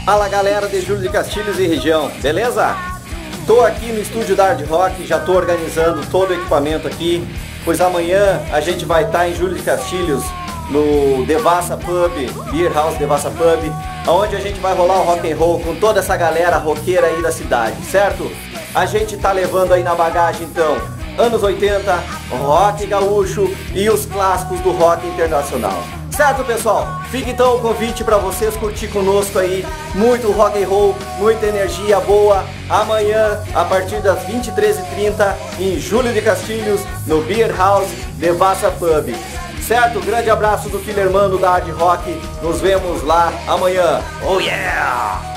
Fala galera de Júlio de Castilhos e região, beleza? Tô aqui no estúdio da Hard Rock, já tô organizando todo o equipamento aqui, pois amanhã a gente vai estar em Júlio de Castilhos no Devassa Pub, Beer House Devassa Pub, onde a gente vai rolar o rock and roll com toda essa galera roqueira aí da cidade, certo? A gente tá levando aí na bagagem então anos 80, rock gaúcho e os clássicos do rock internacional. Certo, pessoal? Fica então o convite para vocês curtir conosco aí muito rock and roll, muita energia boa. Amanhã, a partir das 23h30, em Júlio de Castilhos, no Beer House Devassa Pub. Certo? Grande abraço do Filermano da Hard Rock. Nos vemos lá amanhã. Oh yeah!